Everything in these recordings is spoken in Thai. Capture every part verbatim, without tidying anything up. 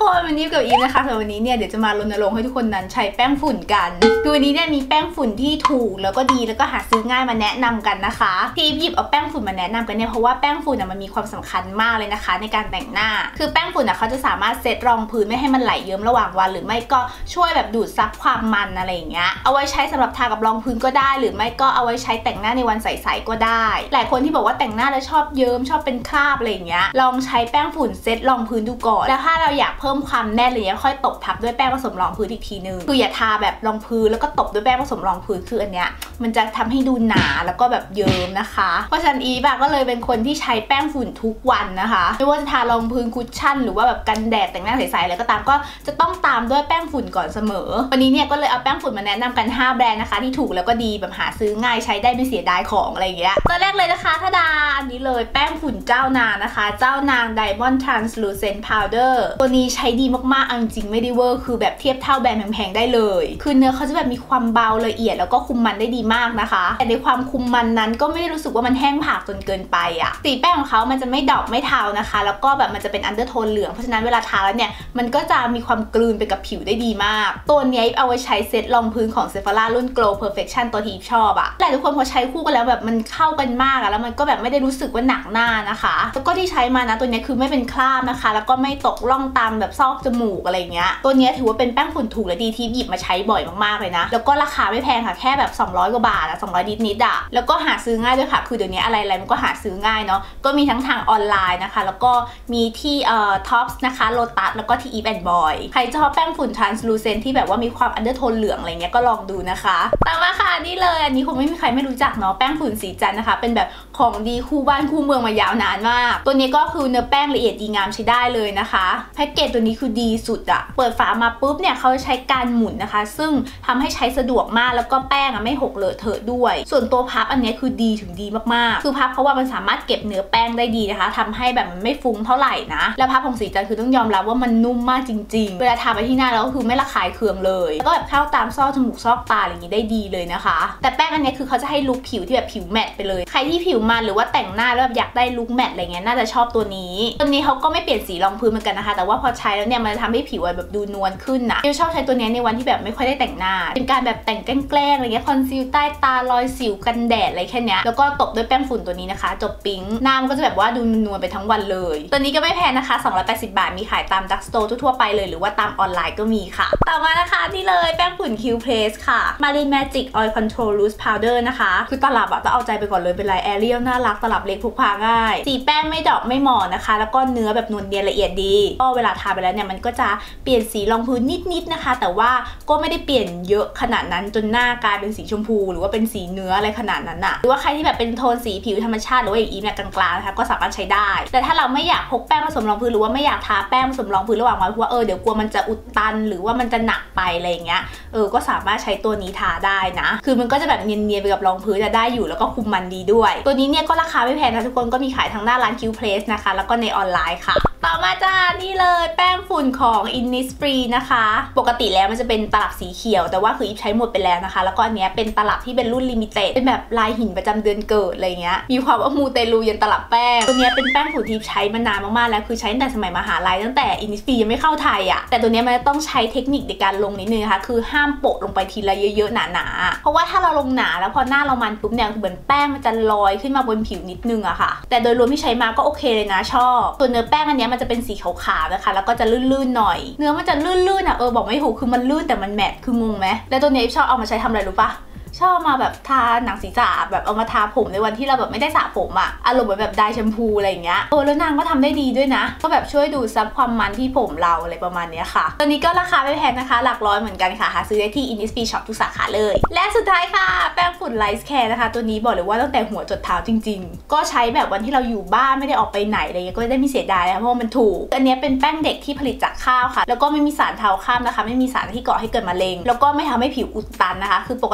คนวันนี้กับอีฟนะคะสำหรับวันนี้เนี่ยเดี๋ยวจะมารณรงค์ให้ทุกคนนั้นใช้แป้งฝุ่นกันคือวันนี้เนี่ยมีแป้งฝุ่นที่ถูกแล้วก็ดีแล้วก็หาซื้อง่ายมาแนะนำกันนะคะที่อีฟหยิบเอาแป้งฝุ่นมาแนะนำกันเนี่ยเพราะว่าแป้งฝุ่นมันมีความสำคัญมากเลยนะคะในการแต่งหน้าคือแป้งฝุ่นเขาจะสามารถเซตรองพื้นไม่ให้มันไหลเยิ้มระหว่างวันหรือไม่ก็ช่วยแบบดูดซับความมันอะไรอย่างเงี้ยเอาไว้ใช้สำหรับทากับรองพื้นก็ได้หรือไม่ก็เอาไว้ใช้แต่งหน้าในวันใสๆก็ได้หลายคนที่บอกว่าแต่งหน้าแล้วชอบเยิ้มชอบเป็นคราบอะไรอย่างเงี้ยลองใช้แป้งฝุ่นเซตรองพื้นดูก่อนแล้วถ้าเราอยากเพิ่มความแน่นเลยค่อยตบทับด้วยแป้งผสมรองพื้นอีกทีนึงคืออย่าทาแบบรองพื้นแล้วก็ตบด้วยแป้งผสมรองพื้นคืออันเนี้ยมันจะทำให้ดูหนาแล้วก็แบบเยิ้มนะคะเพราะฉะนั้นอีฟก็เลยเป็นคนที่ใช้แป้งฝุ่นทุกวันนะคะไม่ว่าจะทารองพื้นคุชชั่นหรือว่าแบบกันแดดแต่งหน้าใสๆอะไรก็ตามก็จะต้องตามด้วยแป้งฝุ่นก่อนเสมอวันนี้เนี่ยก็เลยเอาแป้งฝุ่นมาแนะนำกันห้าแบรนด์นะคะที่ถูกแล้วก็ดีแบบหาซื้อง่ายใช้ได้ไม่เสียดายของอะไรอย่างเงี้ยตัวแรกเลยนะคะทาดาอันนี้เลยแป้งฝุ่นเจ้านางนะคะเจ้านาง Diamond Translucent Powder ตัวนี้ใช้ดีมากๆจริงๆไม่ได้เวอร์คือแบบเทียบเท่าแบรนด์แพงๆได้เลยคือเนื้อเขาจะแบบมีความเบาละเอียดแล้วก็คุมมันได้ดีมากนะคะแต่ในความคุมมันนั้นก็ไม่ได้รู้สึกว่ามันแห้งผากจนเกินไปอ่ะสีแป้งของเขามันจะไม่ดอกไม่เทานะคะแล้วก็แบบมันจะเป็นอันเดอร์โทนเหลืองเพราะฉะนั้นเวลาทาแล้วเนี่ยมันก็จะมีความกลืนไปกับผิวได้ดีมากตัวนี้เอาไว้ใช้เซตรองพื้นของ Sephora รุ่น Glow Perfection ตัวที่ชอบอ่ะหลายทุกคนพอใช้คู่กันแล้วแบบมันเข้ากันมากอ่ะแล้วมันก็แบบไม่ได้รู้สึกว่าหนักหน้านะคะแล้วก็ที่ใช้มานะตัวนี้คือไม่เป็นคราบนะคะแล้วก็ไม่ตกร่องตามแบบซอกจมูกอะไรเงี้ยตัวนี้ถือว่าเป็นแป้งฝุ่นถูกและดีที่หยิบมาใช้บ่อยมากๆเลยนะแล้วก็ราคาไม่แพงค่ะแค่แบบสองร้อยกว่าบาทอะสองร้อยนิดๆอะแล้วก็หาซื้อง่ายด้วยค่ะคือเดี๋ยวนี้อะไรๆมันก็หาซื้อง่ายเนาะก็มีทั้งทางออนไลน์นะคะแล้วก็มีที่เอ่อท็อปส์นะคะโลตัสแล้วก็ที่ Eve and Boy ใครชอบแป้งฝุ่น translucent ที่แบบว่ามีความอันเดอร์โทนเหลืองอะไรเงี้ยก็ลองดูนะคะต่อมาค่ะนี่เลยอันนี้คงไม่มีใครไม่รู้จักเนาะแป้งฝุ่นสีจันทร์นะคะเป็นแบบของดีคู่บ้านคู่เมืองมายาวนานมากตัวนี้ก็คือเนื้อแป้งละเอียดดีงามใช้ได้เลยนะคะแพ็กเกจตัวนี้คือดีสุดอะเปิดฝามาปุ๊บเนี่ยเขาใช้การหมุนนะคะซึ่งทำให้ใช้สะดวกมากแล้วก็แป้งอะไม่หกเลอะเทอะด้วยส่วนตัวพับอันนี้คือดีถึงดีมากๆคือพับเพราะว่ามันสามารถเก็บเนื้อแป้งได้ดีนะคะทำให้แบบมันไม่ฟุ้งเท่าไหร่นะแล้วพับของสีจันทร์คือต้องยอมรับว่ามันนุ่มมากจริงๆเวลาทาไปที่หน้าแล้วก็คือไม่ระคายเคืองเลยแล้วก็แบบเข้าตามซอกจมูกซอกตาอะไรอย่างนี้ได้ดีเลยนะคะแต่แป้งอันนี้คือเขาจะให้ลุคผิวที่แบบผิวแมตต์ไปเลยใครที่ผิวมันหรือว่าแต่งหน้าแล้วแบบอยากได้ลุคแมตต์อะไรเงี้ยน่าจะชอบตัวนี้ตัวนี้เขาก็ไม่เปลี่ยนสีรองพื้นเหมือนกันนะคะแต่ว่าพอใช้แล้วเนี่ยมันจะทำให้ผิวแบบดูนวลขึ้นนะเราชอบใช้ตัวนี้ในวันที่แบบไม่ค่อยได้แต่งหน้าเป็นการแบบแต่งแกล้งๆอะไรเงี้ยคอนซีลใต้ตารอยสิวกันแดดอะไรแค่นี้แล้วก็ตบด้วยแป้งฝุ่นตัวนี้นะคะจบปิ๊งหน้ามันก็จะแบบว่าดูนวลไปทั้งวันเลยตัวนี้ก็ไม่แพงนะคะสองร้อยแปดสิบบาทมีขายตามดักสโตร์ทั่วๆไปเลยหรือว่าตามออนไลน์ก็มีค่ะต่อมานะคะนี่เลยแป้งฝุ่น Q Place ค่ะ Marine Magic Oil Control Loose Powder นะคะคือตลับอะต้องเอาใจไปก่อนเลยเป็นลายแอเรียลน่ารักตลับเล็กพกพาง่ายสีแป้งไม่ดอกไม่หมองนะคะแล้วก็เนื้อแบบนวลเนียนละเอียดดีก็เวลาทาไปแล้วเนี่ยมันก็จะเปลี่ยนสีรองพื้นนิดๆนะคะแต่ว่าก็ไม่ได้เปลี่ยนเยอะขนาดนั้นจนหน้ากลายเป็นสีชมพูหรือว่าเป็นสีเนื้ออะไรขนาดนั้นอะหรือว่าใครที่แบบเป็นโทนสีผิวธรรมชาติหรือว่าอย่างอีเนี่ยกลางๆนะคะก็สามารถใช้ได้แต่ถ้าเราไม่อยากพกแป้งผสมรองพื้นหรือว่าไม่อยากทาแป้งผสมรองพื้นระหว่างวันเพราะว่าเออเดี๋ยวกลัวมันจะอุดตันหรือว่ามันจะหนักไปอะไรอย่างเงี้ยเออก็สามารถใช้ตัวนี้ทาได้นะคือมันก็จะแบบเนียนๆไปกับรองพื้นจะได้อยู่แล้วก็คุมมันดีด้วยตัวนี้เนี่ยก็ราคาไม่แพงนะทุกคนก็มีขายทั้งหน้าร้าน Q Place นะคะแล้วก็ในออนไลน์ค่ะต่อมาจ้านี่เลยแป้งฝุ่นของ Innisfree นะคะปกติแล้วมันจะเป็นตลับสีเขียวแต่ว่าคืออีฟใช้หมดไปแล้วนะคะแล้วก็อันเนี้ยเป็นตลับที่เป็นรุ่นลิมิเต็ดเป็นแบบลายหินประจำเดือนเกิดอะไรเงี้ยมีความว่ามูเตลูยันตลับแป้งตัวเนี้ยเป็นแป้งฝุ่นที่ใช้มานานมากๆแล้วคือใช้ตั้งแต่สมัยมหาลัยตั้งแต่ Innisfree ยังไม่เข้าไทยอ่ะแต่ตัวเนี้ยมันต้องใช้เทคนิคในการลงนิดนึงนะคะคือห้ามโปะลงไปทีละเยอะๆหนาๆเพราะว่าถ้าเราลงหนาแล้วพอหน้าเรามันปุ๊บเนี่ยเหมือนแป้งมันจะลอยขึ้นมาบนผิวนิดนึงอะค่ะแต่โดยรวมที่ใช้มาก็โอเคเลยนะชอบตัวเนื้อแป้งอันนี้มันจะเป็นสีขาวๆนะคะแล้วก็จะลื่นๆหน่อยเนื้อมันจะลื่นๆอะเออบอกไม่ถูกคือมันลื่นแต่มันแมตต์คืองงไหมแล้วตัวนี้ชอบเอามาใช้ทำอะไรรู้ปะชอบมาแบบทาหนังศีรษะแบบเอามาทาผมในวันที่เราแบบไม่ได้สระผมอะอารมณ์แบบไดร์แชมพูอะไรอย่างเงี้ยเออแล้วนางก็ทำได้ดีด้วยนะก็แบบช่วยดูดซับความมันที่ผมเราอะไรประมาณนี้ค่ะตัวนี้ก็ราคาไม่แพงนะคะหลักร้อยเหมือนกันค่ะหาซื้อได้ที่ Innisfree Shop ทุกสาขาเลยและสุดท้ายค่ะแป้งฝุ่น Light Care นะคะตัวนี้บอกเลยว่าตั้งแต่หัวจดเท้าจริงๆก็ใช้แบบวันที่เราอยู่บ้านไม่ได้ออกไปไหนอะไรเงี้ยก็ได้ไม่เสียดายนะคะเพราะว่ามันถูกอันนี้เป็นแป้งเด็กที่ผลิตจากข้าวค่ะแล้วก็ไม่มีสารเทาข้ามนะคะไม่มีสารที่ก่อให้เกิดมะเร็งแล้วก็ไม่ทำให้ผิวอุดตันนะคะคือปกติแล้วถ้า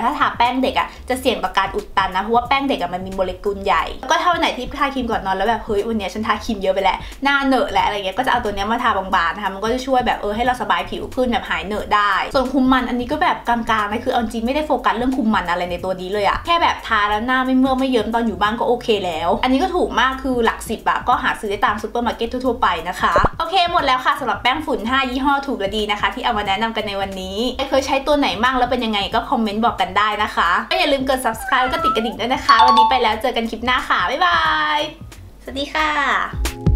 ถ้าทาแป้งเด็กอ่ะจะเสี่ยงต่อการอุดตันนะเพราะว่าแป้งเด็กอ่ะมันมีโมเลกุลใหญ่แล้วก็ถ้าวันไหนที่ทาครีมก่อนนอนแล้วแบบเฮ้ยวันนี้ฉันทาครีมเยอะไปแล้วหน้าเหนอะและอะไรเงี้ยก็จะเอาตัวนี้มาทาบางๆนะคะมันก็จะช่วยแบบเออให้เราสบายผิวขึ้นแบบหายเหนอะได้ส่วนคุมมันอันนี้ก็แบบกลางๆนะคือเอาจริงไม่ได้โฟกัสเรื่องคุมมันอะไรในตัวนี้เลยอะแค่แบบทาแล้วหน้าไม่เมื่อไม่เยิ้มตอนอยู่บ้านก็โอเคแล้วอันนี้ก็ถูกมากคือหลักสิบอะก็หาซื้อได้ตามซูเปอร์มาร์เก็ตทั่วๆไปนะคะโอเคหมดแล้วค่ะสำหรับแป้งฝุ่นห้ายี่ห้อถูกและดีนะคะที่เอามาแนะนำกันในวันนี้เคยใช้ตัวไหนมั่งแล้วเป็นยังไงก็คอมเมนต์บอกกันได้นะคะก็อย่าลืมกด ซับสไครบ์ แล้วก็ติดกระดิ่งด้วยนะคะวันนี้ไปแล้วเจอกันคลิปหน้าค่ะบ๊ายบายสวัสดีค่ะ